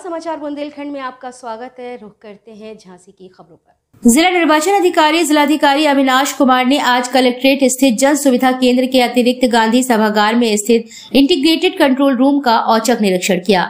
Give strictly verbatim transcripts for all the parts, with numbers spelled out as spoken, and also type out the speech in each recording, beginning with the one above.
समाचार बुंदेलखंड में आपका स्वागत है। रुख करते हैं झांसी की खबरों पर। जिला निर्वाचन अधिकारी जिलाधिकारी अविनाश कुमार ने आज कलेक्ट्रेट स्थित जन सुविधा केंद्र के अतिरिक्त गांधी सभागार में स्थित इंटीग्रेटेड कंट्रोल रूम का औचक निरीक्षण किया।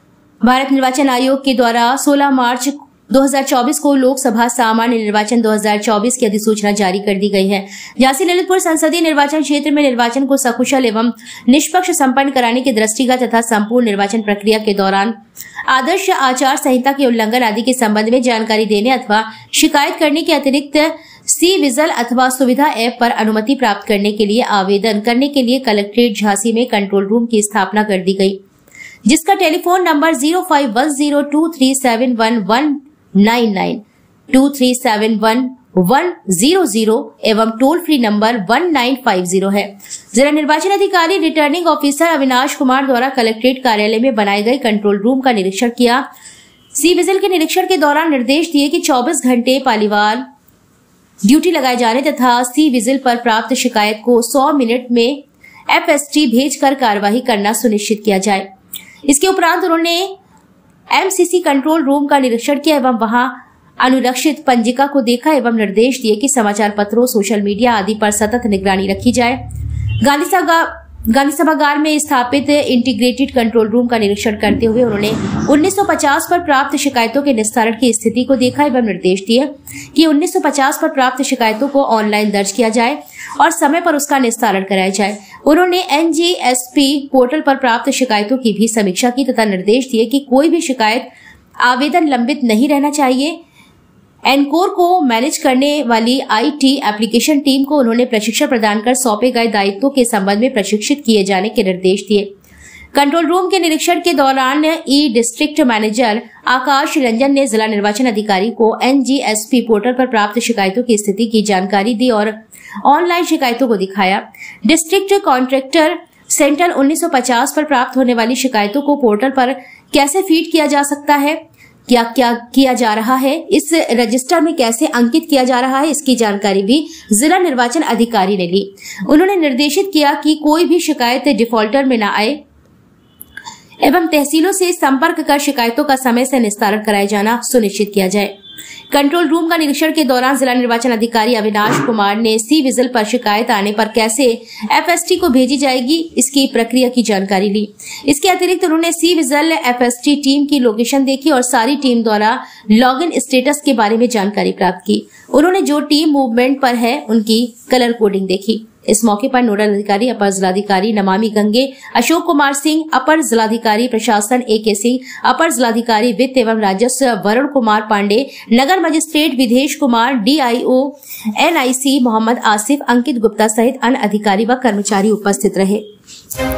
भारत निर्वाचन आयोग के द्वारा सोलह मार्च दो हज़ार चौबीस को लोकसभा सामान्य निर्वाचन दो हज़ार चौबीस की अधिसूचना जारी कर दी गई है। झांसी ललितपुर संसदीय निर्वाचन क्षेत्र में निर्वाचन को सकुशल एवं निष्पक्ष संपन्न कराने के दृष्टिगत तथा संपूर्ण निर्वाचन प्रक्रिया के दौरान आदर्श आचार संहिता के उल्लंघन आदि के संबंध में जानकारी देने अथवा शिकायत करने के अतिरिक्त सी विजिल अथवा सुविधा ऐप पर अनुमति प्राप्त करने के लिए आवेदन करने के लिए कलेक्ट्रेट झांसी में कंट्रोल रूम की स्थापना कर दी गई, जिसका telephone number zero five one zero two three seven one one nine nine two three seven one one zero zero एवं toll free number one nine five zero है। जिला निर्वाचन अधिकारी रिटर्निंग ऑफिसर अविनाश कुमार द्वारा कलेक्ट्रेट कार्यालय में बनाए गए कंट्रोल रूम का निरीक्षण किया। सी विजिल के निरीक्षण के दौरान निर्देश दिए कि चौबीस घंटे पालीवार ड्यूटी लगाए जाने तथा सी विजिल पर प्राप्त शिकायत को सौ मिनट में एफएसटी भेजकर कार्यवाही करना सुनिश्चित किया जाए। इसके उपरांत उन्होंने एमसीसी कंट्रोल रूम का निरीक्षण किया एवं वहां अनुरक्षित पंजिका को देखा एवं निर्देश दिए कि समाचार पत्रों, सोशल मीडिया आदि पर सतत निगरानी रखी जाए। गांधी सभा गांधी सभागार में स्थापित इंटीग्रेटेड कंट्रोल रूम का निरीक्षण करते हुए उन्होंने उन्नीस सौ पचास पर प्राप्त शिकायतों के निस्तारण की स्थिति को देखा एवं निर्देश दिए कि उन्नीस सौ पचास पर प्राप्त शिकायतों को ऑनलाइन दर्ज किया जाए और समय पर उसका निस्तारण कराया जाए। उन्होंने एनजीएसपी पोर्टल पर प्राप्त शिकायतों की भी समीक्षा की तथा निर्देश दिए कि कोई भी शिकायत आवेदन लंबित नहीं रहना चाहिए। एनकोर को मैनेज करने वाली आईटी एप्लीकेशन टीम को उन्होंने प्रशिक्षण प्रदान कर सौंपे गए दायित्वों के संबंध में प्रशिक्षित किए जाने के निर्देश दिए। कंट्रोल रूम के निरीक्षण के दौरान e district manager Akash Ranjan ने जिला निर्वाचन अधिकारी को एनजीएसपी पोर्टल पर प्राप्त शिकायतों की स्थिति की जानकारी दी और ऑनलाइन शिकायतों को दिखाया। डिस्ट्रिक्ट कॉन्ट्रैक्टर सेंटर उन्नीस सौ पचास पर प्राप्त होने वाली शिकायतों को पोर्टल पर कैसे फीड किया जा सकता है, क्या क्या किया जा रहा है, इस रजिस्टर में कैसे अंकित किया जा रहा है, इसकी जानकारी भी जिला निर्वाचन अधिकारी ने ली। उन्होंने निर्देशित किया कि कोई भी शिकायत डिफॉल्टर में न आए एवं तहसीलों से संपर्क कर शिकायतों का समय से निस्तारण कराया जाना सुनिश्चित किया जाए। कंट्रोल रूम का निरीक्षण के दौरान जिला निर्वाचन अधिकारी अविनाश कुमार ने सी विजिल पर शिकायत आने पर कैसे एफएसटी को भेजी जाएगी, इसकी प्रक्रिया की जानकारी ली। इसके अतिरिक्त उन्होंने सी विजिल एफएसटी टीम की लोकेशन देखी और सारी टीम द्वारा लॉगिन स्टेटस के बारे में जानकारी प्राप्त की। उन्होंने जो टीम मूवमेंट पर है उनकी कलर कोडिंग देखी। इस मौके पर नोडल अधिकारी अपर जिलाधिकारी नमामि गंगे अशोक कुमार सिंह, अपर जिलाधिकारी प्रशासन ए के सिंह, अपर जिलाधिकारी वित्त एवं राजस्व वरुण कुमार पांडे, नगर magistrate Vidhesh Kumar, DIO NIC Mohammad Asif, Ankit Gupta सहित अन्य अधिकारी व कर्मचारी उपस्थित रहे।